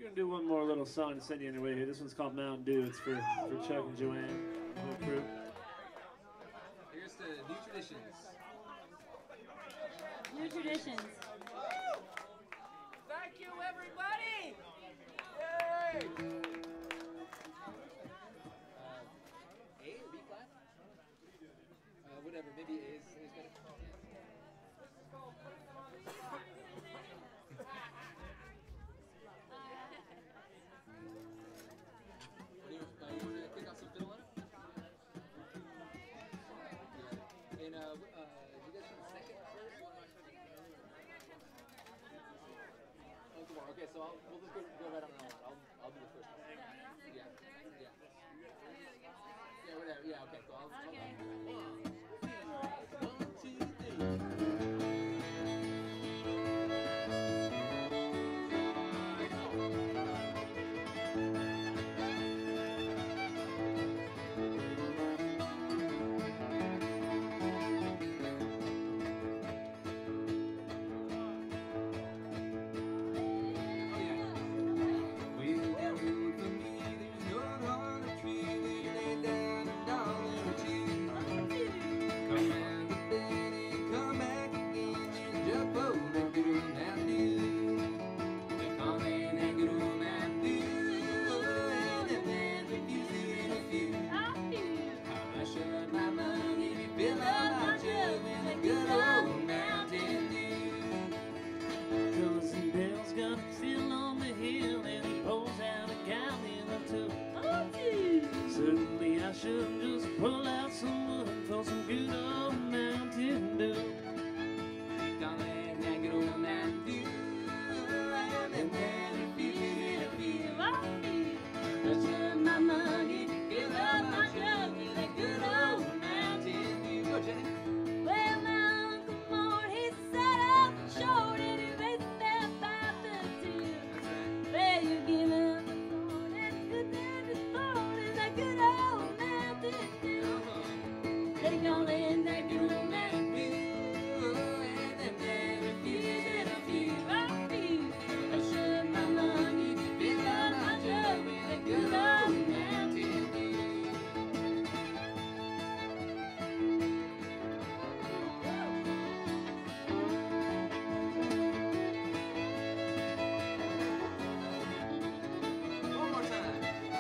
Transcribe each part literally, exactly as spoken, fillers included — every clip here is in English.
gonna do one more little song to send you on your way here. This one's called Mountain Dew. It's for, for Chuck and Joanne, the whole crew. Here's to New Traditions. New Traditions. Thank you, everybody! Yay! Uh, A or B flat? Uh, whatever, maybe A is, A is better. What do you, uh, you want to kick out some fiddle on it? Yeah. And, uh, uh, you guys want second first? Oh, tomorrow. Okay, so I'll, we'll just go, go right on our line. I'll, I'll do the first one. Yeah. Yeah. Yeah, whatever. Yeah, okay. So I'll, Okay. I'll, one, two, three. Certainly I should just pull out some wood for some good old Mountain Dew. Darling, that good old Mountain Dew. And then if you feel, I should my money, fill up my jug with that good old Mountain Dew. Go, Jenny. Well, my Uncle Mort, he sat up and showed it. He raised that five to two. That's right. Well, you give him the phone and good then it's phone and that good old Mountain Dew. They gonna end that good old Mountain Dew. And then refuse it a few. I feel I should my money, fill up my jug with that good old Mountain Dew. One more time.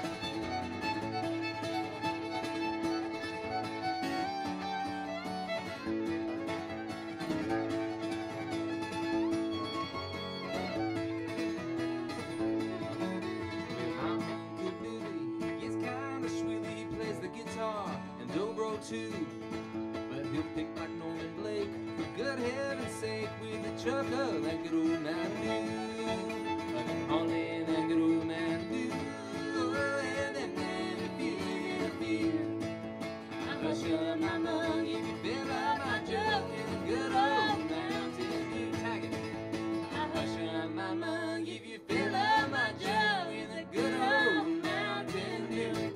I'm Uncle Billy, he's kinda swilly, he plays the guitar and dobro too. But he'll pick like Norman Blake, for good heaven's sake, with a chuck of that good old Mountain Dew. Only that good old Mountain Dew. And then then if you feel, feel, I hush up my mug if you fill up my jug with a good old Mountain Dew. Tag it. I hush up my mug if you fill up my jug with a good old Mountain Dew.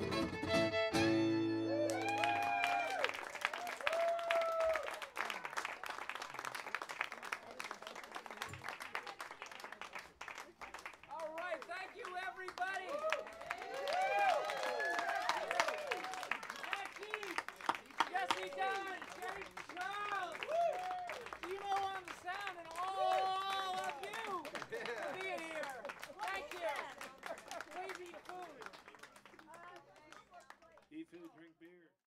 All right, thank you, everybody! Jackie, Jesse Dunn, Jerry Charles, Timo on the sound, and all of you for being here. Thank you. Please eat food. Eat food, drink beer.